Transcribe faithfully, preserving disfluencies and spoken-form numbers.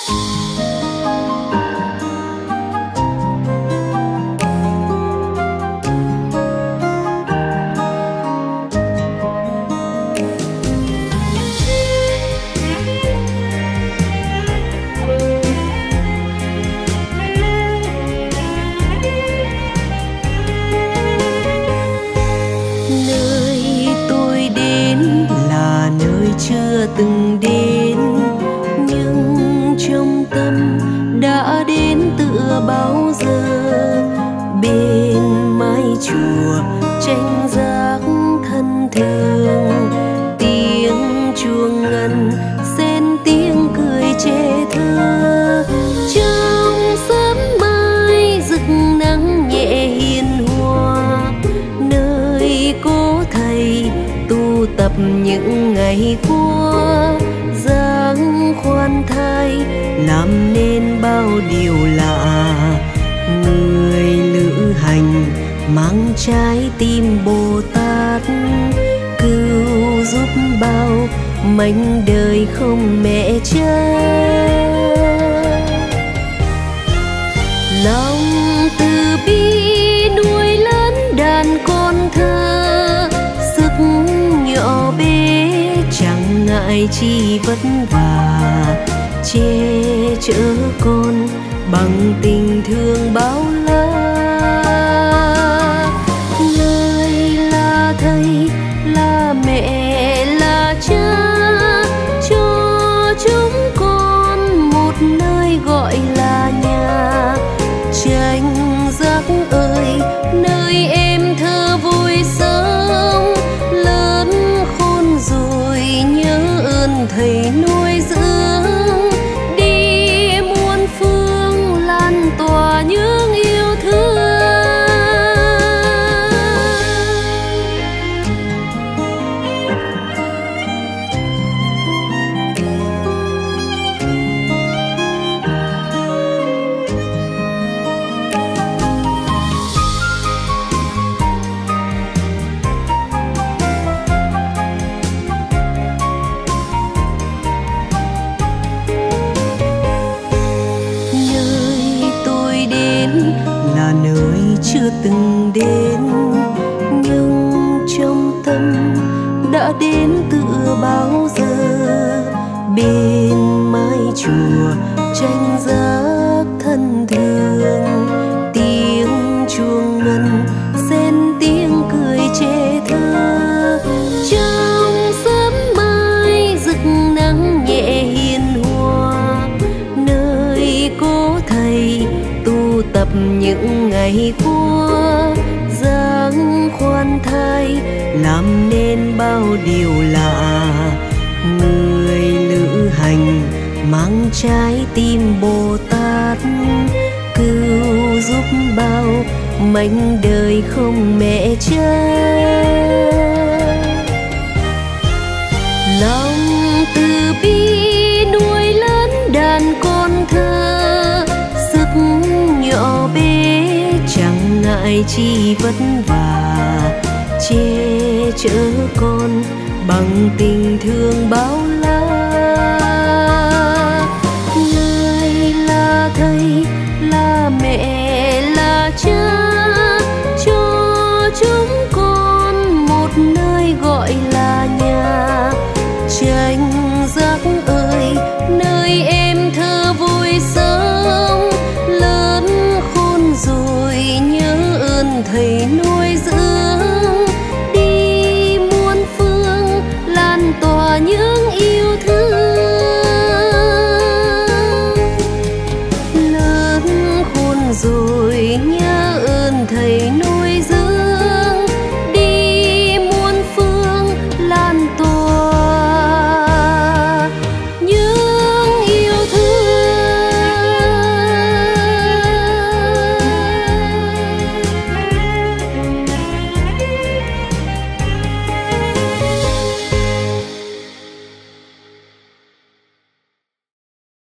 từng đến nhưng trong tâm đã đến tựa bao giờ. Bên mái chùa tranh giác thân thường, tiếng chuông ngân xen tiếng cười trẻ thơ. Trong sớm mai rực nắng nhẹ hiền hòa, nơi cố thầy tu tập những ngày qua. Dáng khoan thai làm nên bao điều lạ, người lữ hành mang trái tim Bồ Tát, cứu giúp bao mảnh đời không mẹ cha. Lòng từ bi nuôi lớn đàn con thơ, sức nhỏ bé chẳng ngại chi vất vả, che chở con bằng tình thương bao la. Người là thầy, là mẹ, là cha, cho chúng con một nơi gọi là nhà. Tranh giác ơi, nơi em thơ vui sống, lớn khôn rồi nhớ ơn thầy nuôi dưỡng. Đi muôn phương lan tỏa những yêu thương. Là nơi chưa từng đến nhưng trong tâm đã đến tựa bao giờ. Bên mái chùa tranh giác thân thường, tiếng chuông ngân xen tiếng cười trẻ thơ. Trong sớm mai rực nắng nhẹ hiền hòa, nơi cố thầy tu tập những ngày qua. Dáng khoan thai làm nên bao điều lạ, người lữ hành mang trái tim Bồ Tát, cứu giúp bao mảnh đời không mẹ cha. Lòng từ bi nuôi lớn đàn con thơ, sức nhỏ bé chẳng ngại chi vất vả, che chở con bằng tình thương bao la.